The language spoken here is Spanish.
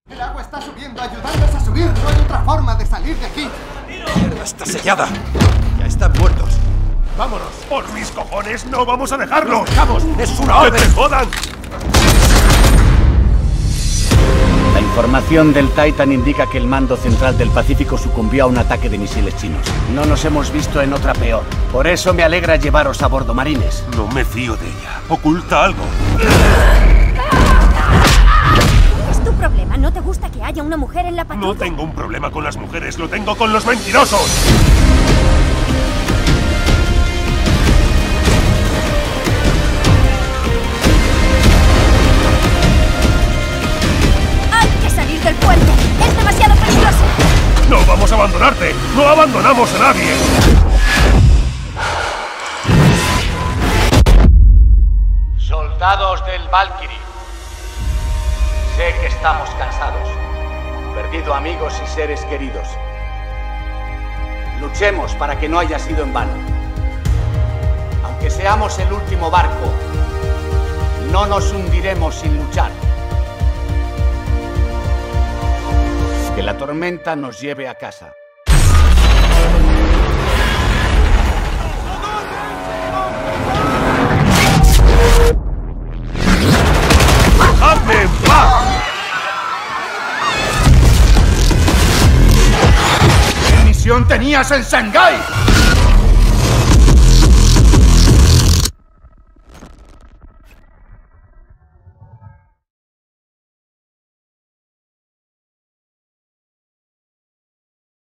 El agua está subiendo, ayudadnos a subir. No hay otra forma de salir de aquí. ¡Mierda, está sellada! Ya están muertos. ¡Vámonos! ¡Por mis cojones, no vamos a dejarlo! ¡Vamos! ¡Es una ¡Que orden! te jodan! La información del Titan indica que el mando central del Pacífico sucumbió a un ataque de misiles chinos. No nos hemos visto en otra peor. Por eso me alegra llevaros a bordo, marines. No me fío de ella. Oculta algo. ¿Es tu problema? ¿No te gusta que haya una mujer en la patrulla? No tengo un problema con las mujeres, lo tengo con los mentirosos. ¡Hay que salir del puente! ¡Es demasiado peligroso! ¡No vamos a abandonarte! ¡No abandonamos a nadie! Soldados del Valkyrie. Sé que estamos cansados. Perdido amigos y seres queridos. Luchemos para que no haya sido en vano. Aunque seamos el último barco, no nos hundiremos sin luchar. Que la tormenta nos lleve a casa. ¡Dejadme en paz! ¿Qué misión tenías en Shanghái?